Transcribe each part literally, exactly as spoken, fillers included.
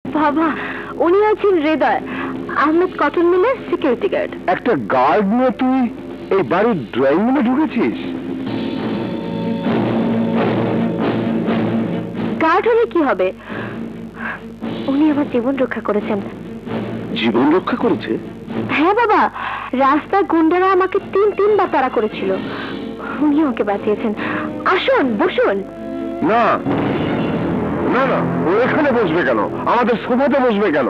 বাবা, উনি আছেন হৃদয়, আহমেদ কটন মিলের সিকিউরিটি গার্ড। একটা গার্ড নিয়ে তুই এই বাড়ির ড্রয়িং রুমে ঢুকেছিস? গার্ড হলে কি হবে, উনি আমার জীবন রক্ষা করেছেন। জীবন রক্ষা করেছে? হ্যাঁ বাবা, রাস্তায় গুন্ডারা আমাকে তিন তিনবার তাড়া করেছিল, উনি ওকে বাঁচিয়েছেন। আসুন বসুন। না না না, ও এখানে বসবে কেন? আমাদের সোফাতে বসবে কেন?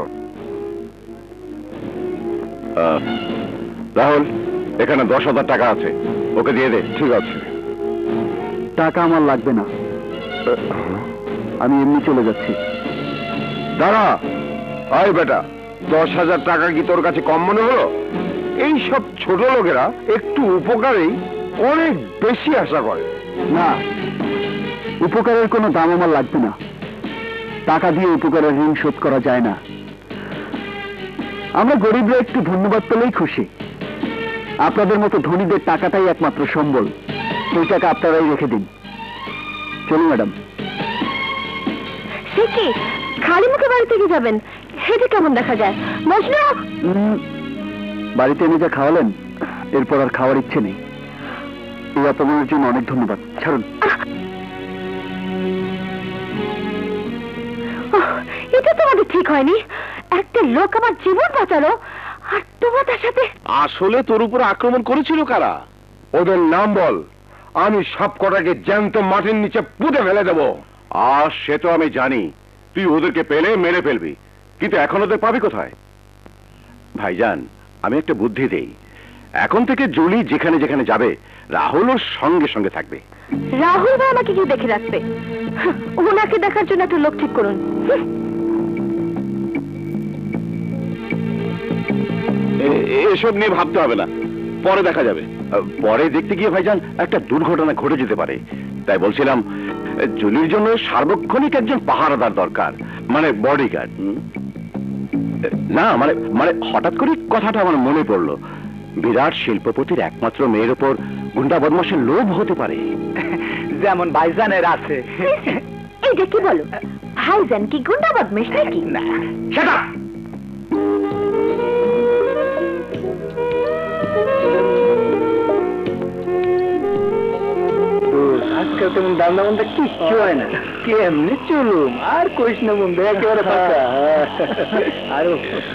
রাহুল, এখানে দশ হাজার টাকা আছে, ওকে দিয়ে দে। ঠিক আছে। টাকা আমার লাগবে না, আমি এমনি চলে যাচ্ছি। দাঁড়া, আয় বেটা, দশ হাজার টাকা কি তোর কাছে কম মনে হলো? এই সব ছোট লোকেরা একটু উপকারেই অনেক বেশি আশা করে। না, উপকারের কোনো দাম আমার লাগবে না, টাকা দিয়ে উপকারের ঋণ শোধ করা যায় না। আমরা গরিবরা একটু ধন্যবাদ পেলেই খুশি। আপনাদের মতো ধনীদের টাকাটাই একমাত্র সম্বল, সেই টাকা আপনারাই রেখে দিন। চলুন ম্যাডাম। সে কি, খালি মুখে বাড়ি থেকে যাবেন? সেটা কেমন দেখা যায়? মজনু, বাড়িতে এনে যা খাওয়ালেন, এরপর আর খাওয়ার ইচ্ছে নেই। এই অপমানের জন্য অনেক ধন্যবাদ, ছাড়ুন। এটা তো আমাদের ঠিক হয়নি। একটা লোক আমার জীবন বাঁচালো, আর তোমরা তার সাথে। আসলে তোর উপর আক্রমণ করেছিল কারা? ওদের নাম বল, আমি সব কটাকে জ্যান্ত মাটির নিচে পুঁতে ফেলে দেবো। আর সে তো আমি জানি, তুই ওদেরকে পেলে মেরে ফেলবি, কিন্তু এখন ওদের পাবি কোথায়? ভাইজান, আমি একটা বুদ্ধি দেই, এখন থেকে জুলি যেখানে যেখানে যাবে, রাহুল ওর সঙ্গে সঙ্গে থাকবে। রাহুল ভাই আমাকে কি দেখে রাখবে? ওনাকে দেখার জন্য একটা লোক ঠিক করুন। এসব নিয়ে ভাবতে হবে না, পরে দেখা যাবে। পরে দেখতে গিয়ে ভাইজান একটা দুর্ঘটনা ঘটে যেতে পারে, তাই বলছিলাম জুলির জন্য সার্বক্ষণিক একজন পাহারাদার দরকার, মানে বডিগার্ড। না মানে মানে হঠাৎ করে কথাটা আমার মনে পড়লো, বিরাট শিল্পপতির একমাত্র মেয়ের ওপর গুন্ডা বদমাশের লোভ হতে পারে, যেমন ভাইজানের আছে। এইটা কি বলো, ভাইজান কি গুন্ডা বদমাশ নাকি? না, সেটা আজকাল তেমন দান্দা বন্ধা কিচ্ছু হয় না, কেমনি চলুম আর কইস না বন্ধু, একেবারে ফাঁকা। আরো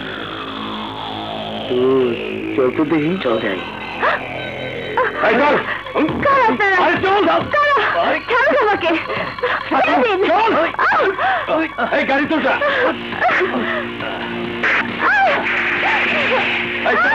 চল তো দেখি, চল যাই। গাড়ি তো